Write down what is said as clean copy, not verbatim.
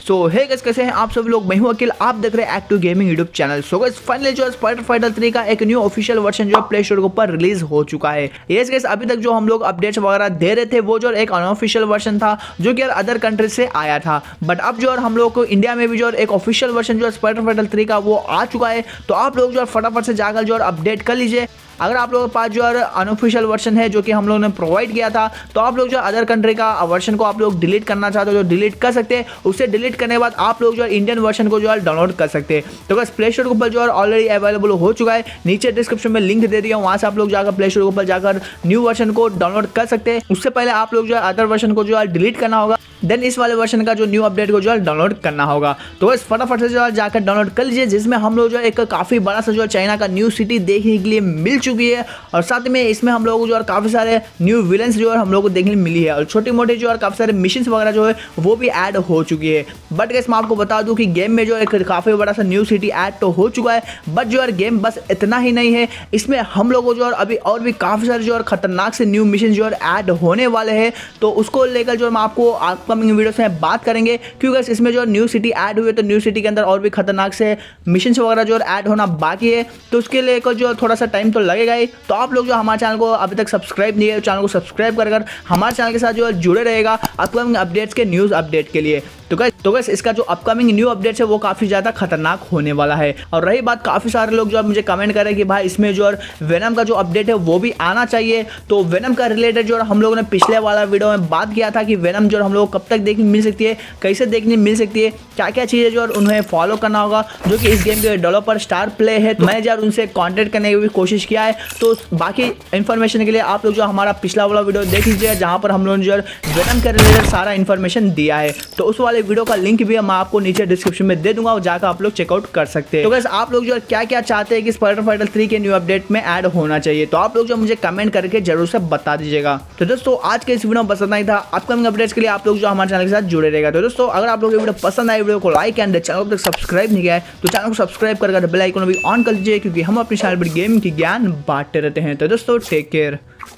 सो hey guys, कैसे हैं आप सभी लोग। मैं हूं अखिल, आप देख रहे हैं active gaming YouTube channel. So guys finally जो स्पाइडर फाइटर 3 का एक न्यू ऑफिशियल वर्जन जो है प्ले स्टोर के ऊपर रिलीज हो चुका है। यस गाइस, अभी तक जो हम लोग अपडेट्स वगैरह दे रहे थे वो जो एक अनऑफिशियल वर्जन था जो कि अदर कंट्री से आया था, बट अब जो हम लोग को इंडिया में भी जो एक ऑफिशियल वर्जन जो स्पाइडर फाइटर 3 का वो आ चुका है। तो आप लोग जो फटाफट से जाकर जो अपडेट कर लीजिए। अगर आप लोगों के पास जो अनऑफिशियल वर्जन है जो कि हम लोगों ने प्रोवाइड किया था, तो आप लोग जो अदर कंट्री का वर्जन को आप लोग डिलीट करना चाहते हो जो डिलीट कर सकते हैं। उससे डिलीट करने के बाद आप लोग जो इंडियन वर्जन को जो डाउनलोड कर सकते हैं। तो बस प्ले स्टोर के ऊपर जो ऑलरेडी अवेलेबल हो चुका है, नीचे डिस्क्रिप्शन में लिंक दे दिया हूँ, वहाँ से आप लोग जाकर प्ले स्टोर के ऊपर जाकर न्यू वर्जन को डाउनलोड कर सकते हैं। उससे पहले आप लोग जो अदर वर्जन को जो डिलीट करना होगा, देन इस वाले वर्जन का जो न्यू अपडेट को जो डाउनलोड करना होगा। तो बस फटाफट से जो जाकर डाउनलोड कर लीजिए, जिसमें हम लोग जो एक काफ़ी बड़ा सा जो चाइना का न्यू सिटी देखने के लिए मिल चुकी है, और साथ में इसमें हम लोग जो काफ़ी सारे न्यू विलेंस जो हम लोग को देखने मिली है, और छोटी मोटी जो काफ़ी सारे मिशंस वगैरह जो है वो भी ऐड हो चुकी है। बट गाइस मैं आपको बता दूं कि गेम में जो एक काफ़ी बड़ा सा न्यू सिटी ऐड तो हो चुका है, बट जो गेम बस इतना ही नहीं है, इसमें हम लोगों जो अभी और भी काफ़ी सारे जो खतरनाक से न्यू मिशन जो ऐड होने वाले हैं। तो उसको लेकर जो हम आपको अपकमिंग वीडियोस में बात करेंगे, क्योंकि इसमें जो न्यू सिटी ऐड हुई है तो न्यू सिटी के अंदर और भी खतरनाक से मिशंस वगैरह जो ऐड होना बाकी है। तो उसके लिए जो थोड़ा सा टाइम तो लगेगा ही। तो आप लोग जो हमारे चैनल को अभी तक सब्सक्राइब नहीं है, चैनल को सब्सक्राइब कर हमारे चैनल के साथ जो जुड़े रहेगा अपकमिंग अपडेट्स के न्यूज़ अपडेट के लिए। तो गाइस इसका जो अपकमिंग न्यू अपडेट्स है वो काफ़ी ज़्यादा खतरनाक होने वाला है। और रही बात, काफ़ी सारे लोग जो मुझे कमेंट कर रहे हैं कि भाई इसमें जो वेनम का जो अपडेट है वो भी आना चाहिए। तो वेनम का रिलेटेड जो हम लोगों ने पिछले वाला वीडियो में बात किया था कि वेनम जो हम लोग को कब तक देखने मिल सकती है, कैसे देखने मिल सकती है, क्या क्या चीज़ें जो उन्हें फॉलो करना होगा, जो कि इस गेम के डेवलपर स्टार प्ले है। तो मैंने यार उनसे कॉन्टेक्ट करने की भी कोशिश किया है। तो बाकी इन्फॉर्मेशन के लिए आप लोग जो हमारा पिछला वाला वीडियो देख लीजिए, जहाँ पर हम लोगों ने जो वेनम के रिलेटेड सारा इन्फॉर्मेशन दिया है। तो उस वाले वीडियो का लिंक भी मैं आपको नीचे डिस्क्रिप्शन में दे दूंगा, और जाकर आप लोग चेकआउट कर सकते हैं। तो गाइस आप लोग जो क्या क्या चाहते हैं कि स्पाइडर फाइटर 3 के न्यू अपडेट में ऐड होना चाहिए, तो आप लोग जो मुझे कमेंट करके जरूर से बता दीजिएगा। तो दोस्तों आज के इस वीडियो में बस इतना ही था। अपकमिंग अपडेट्स के लिए आप लोग जो हमारे चैनल के साथ जुड़े रहेगा। तो दोस्तों अगर आप लोग ये वीडियो पसंद आए, वीडियो को लाइक एंड चैनल को सब्सक्राइब नहीं किया है तो चैनल को सब्सक्राइब कर बेल आइकन भी ऑन कर लीजिए, क्योंकि हम अपनी चैनल पर गेम की ज्ञान बांटते रहते हैं। तो दोस्तों टेक केयर।